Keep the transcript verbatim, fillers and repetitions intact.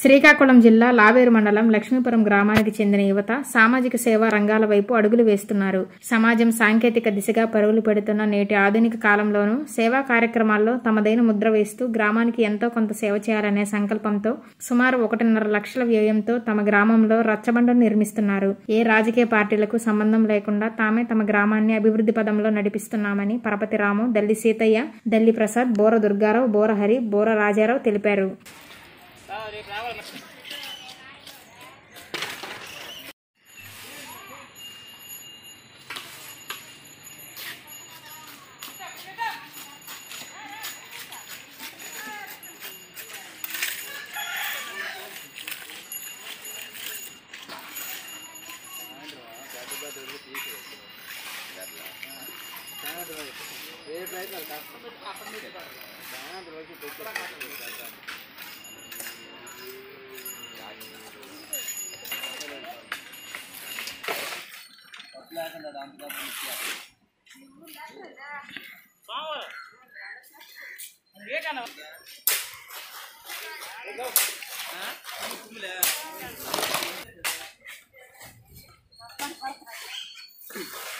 శ్రీకాకుళం జిల్లా లావేరు మండలం లక్ష్మీపురం గ్రామానికి చెందిన యువత సామాజిక సేవా రంగాల వైపు అడుగులు వేస్తున్నారు. సమాజం సాంకేతిక దిశగా పరుగులు పెడుతున్న నేటి ఆధునిక కాలంలోనూ సేవా కార్యక్రమాల్లో తమదైన ముద్ర వేస్తూ గ్రామానికి ఎంతో కొంత సేవ చేయాలనే సంకల్పంతో సుమారు ఒకటిన్నర లక్షల వ్యయంతో తమ గ్రామంలో రచ్చబండను నిర్మిస్తున్నారు. ఏ రాజకీయ పార్టీలకు సంబంధం లేకుండా తామే తమ గ్రామాన్ని అభివృద్ధి పదంలో నడిపిస్తున్నామని పరపతి రాము, దల్లి సీతయ్య, దల్లి ప్రసాద్, బోర దుర్గారావు, బోర హరి, బోర రాజారావు తెలిపారు. Go.